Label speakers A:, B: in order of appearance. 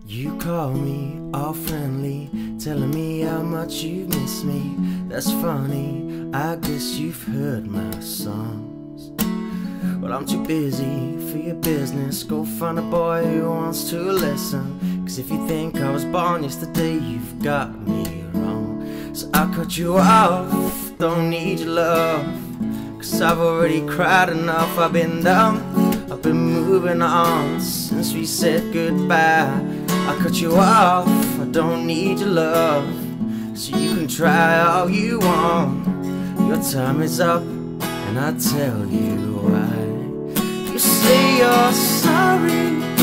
A: You call me all friendly, telling me how much you miss me. That's funny, I guess you've heard my songs. Well, I'm too busy for your business. Go find a boy who wants to listen. Cause if you think I was born yesterday, you've got me wrong. So I cut you off, don't need your love. Cause I've already cried enough. I've been down, I've been moving on since we said goodbye. I cut you off, I don't need your love. So you can try all you want. Your time is up, and I tell you why. You say you're sorry,